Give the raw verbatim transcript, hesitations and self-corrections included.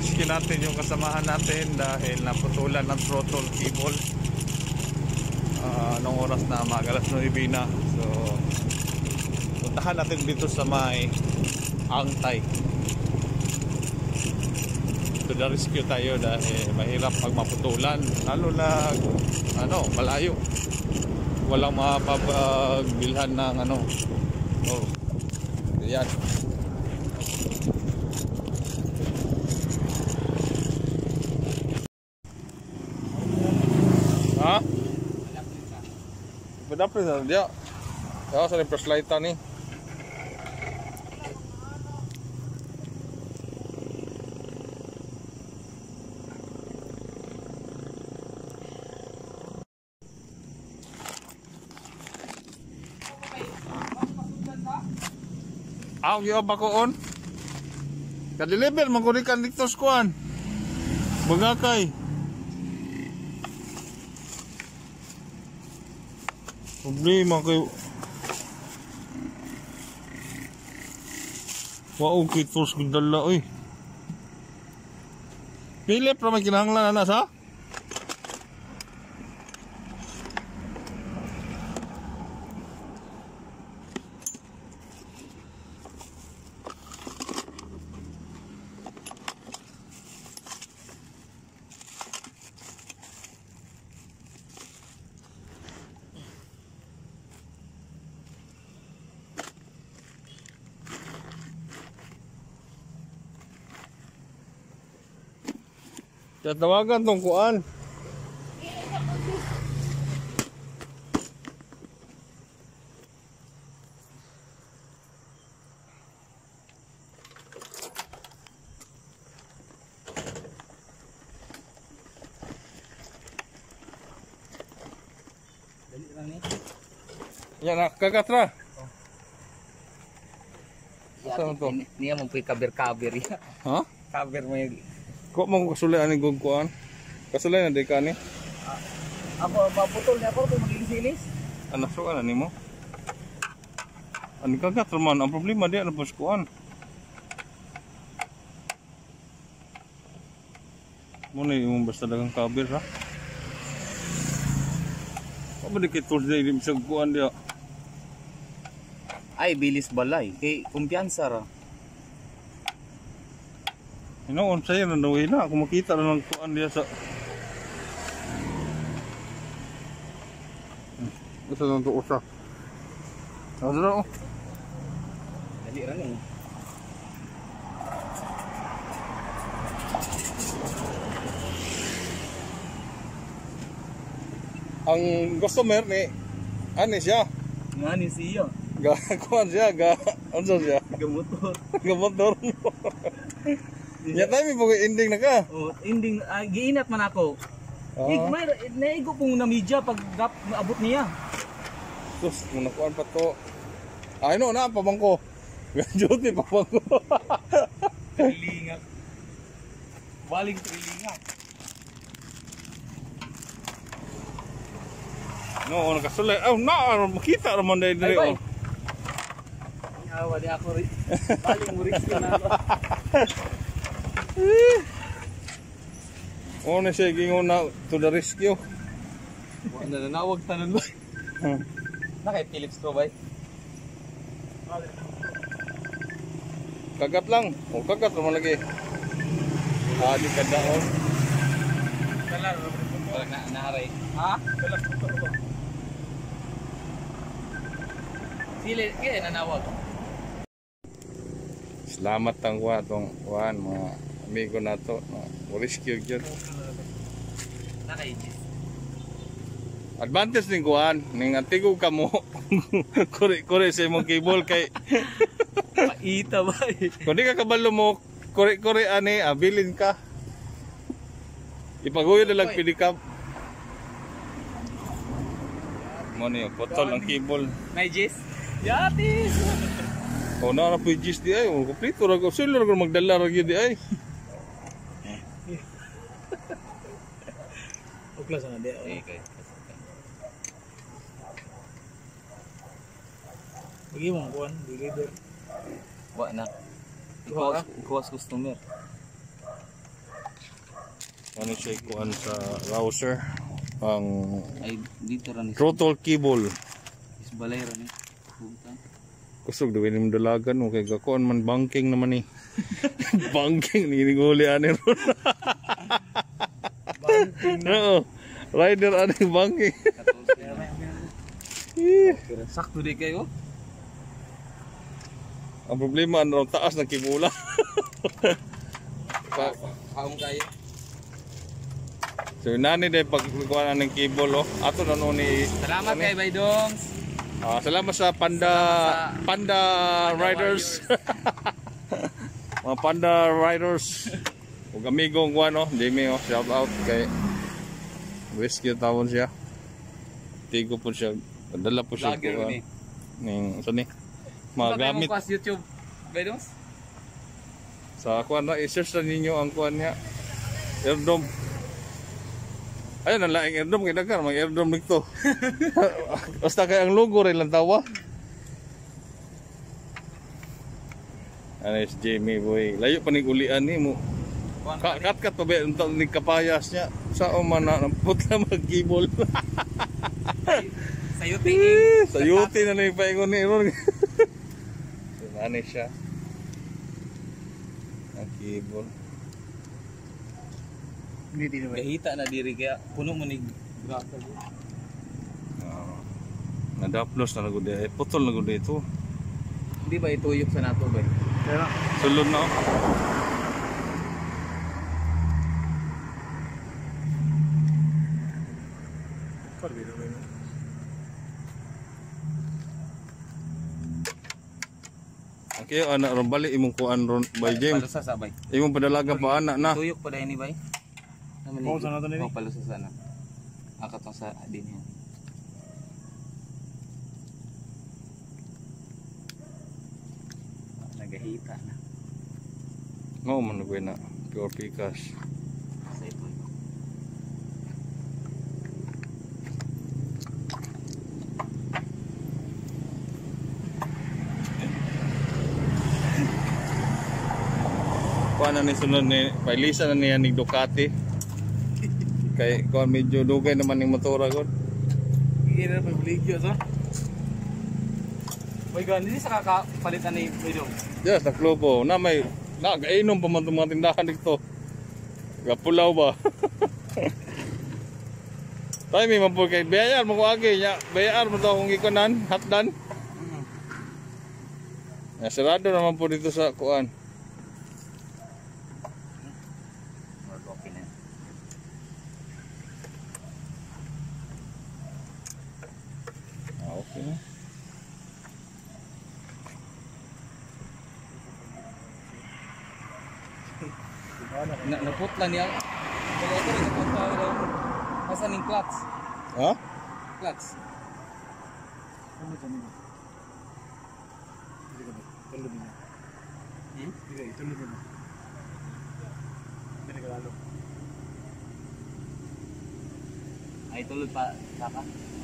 rescue natin yung kasamahan natin dahil naputulan ng throttle cable. Uh, anong oras na? Magalas nueve na. So puntahan natin dito sa may Angtay. To the rescue tayo dahil mahirap pag maputulan, lalo na ano, malayo. Walang mapapagbilhan ng ano. Oh. Yan. Ha? Padapres na dia. Ya, sa flashlight ni. Aw, giwa pa ko on. Kadeliver man ko kan dito skuan. Bagakay. Problema kayo. Wow, kitos gudala oy. Philip ra may kinahanglan ana sa? Tatawagan tong kuan. Dali lang ni. Yan na, kakatra. Oh. Saan to? Niya mo puy kaber-kaber ya. Ha? Kaber mo yung... Ko mo kasulay ani gug kuan. Kasulay na di ka ni. Ah, ako maputol niya ako kung maging-silis. Ano so ana nimo? Ani kakatra man ang problema di ano pos kuan. Mo ni imong basta dagang kaber ha. Apa dikit tools di misag kuan dia. Ay bilis balay kay kumpiyansa ra. Inoon sa'yo na daw na. Kung makita na ng kuan dia sa... Ito na ito usa. Ano na o? Dali rin eh. Ang customer ni... Ano siya? Nga ni siya. Ga... Kuan siya? Ga... Ano siya? Gamotor. Gamotor. Ya tayo may pag ending na ka. Oh, ending uh, giinat man ako. Ah. Ik may naigo pong na media pag gap abot niya. Sus, muna kuan pa to. Ay no na pabangko. Duty pabangko. Trilinga. Baling trilinga. No, nakasulay. Oh, na makita ra man dai dire oh. Awa di ako ri. Baling murik na ako. Oh, na siya gingon na to the rescue. Wala na nawag tanan ba? Hmm. Na kay Philips ko ba? Kagat lang. O kagat naman lagi. Ah, di ka daon. Kalar wala na naharay. Ha? Kalar ko. Sili kaya nanawag. Salamat ang kuha tong kuhan mga amigo na to. Rescue yun. Nakaigis. Advantage ning kuhan. Ning antigo ka mo. Kore-kore sa imong cable kay Paita ba eh. kung di ka kabalo mo, kore-kore ani, abilin ka. Ipaguyo na lang pinikap. Mo niyo, potol ang cable. May gis? Yatis! O na na po yung gis di ay. O kumplito ra ko. Sila ra ko magdala ra gyud di ay. Ukla sana dia. Okay. Bagi mo kuan, deliver. Wa na. Kuwas kustomer. Ano siya ikuan sa rouser. Ang Ay dito ra ni. throttle cable. Is balay ra ni. Bukan. Kusog duwin mo dalagan mo kay gakuan man banking naman ni. Banking ni ninguli ani ron. Banking. Oo. Rider ani banking. Sakto di kayo. Ang problema ano taas ng kibula. Pa kaum kayo. So nani day pagkuan ng cable oh. Ato na no ni. Salamat kay Baydongs. Ah, salamat sa Panda Salamat sa Panda, Panda Riders. Mga Panda Riders. Ug amigong kuan oh, Jamie oh, shout out kay rescue tawon siya. Tigo po siya. Dala po siya Vlogger ko. ni. Ning so ni mga gamit Pas YouTube Baydongs. sa kuan na i-search na ninyo ang kuan niya. Airdrome. Ayun, ang laing airdrome kay dagan, mag airdrome dito. Basta kay ang logo rin lang tawa. Ano si Jamie boy, layo pa ning ulian ni mo. Kat kat kat pa ba unta ni kapayas niya. Sa o man na putla mag-gibol. Sa YouTube. Sa YouTube na ni paingon ni ron. Ano siya? Ang gibol. Hindi din ba? Hita na diri kaya puno mo ni grasa. Uh, Nadaplos na lagod eh. Putol lagod ito. Hindi ba ituyok sa nato ba? Kaya sulod na. Okay, anak ron balik imong kuan ron by James. Palusa sa bay. Imong padalagan pa anak na. Tuyok pa dai ni bay. Oh, sana to ni. Oh, palusa sana. Akatong sa din yan. Nagahita na. No man ko na pure pikas. Sa ito. Kuan na ni sunod ni pailisa na niya ni Ducati. Kay kuan medyo dugay naman ning motora kon. Gila pa bligyo sa. Boy, gani sa kakapalitan ni Baydong. Yes, sa klobo na may nagainom pa man mga tindahan dito. Gapulaw ba? Tay may mampul kay bayar mo ko agi nya. Bayar mo to kung ikunan, hatdan. Ya sarado naman po dito sa kuan. Okay na. Ah, okay na. Na naputla niya. Wala ko rin naputla daw. Asa ning clutch? Ha? Clutch. Ano to nila? Hindi ka ba? Tulog niya. Hmm? Hindi ka, itulog niya. Hindi ka lalo. Ay tulod pa saka.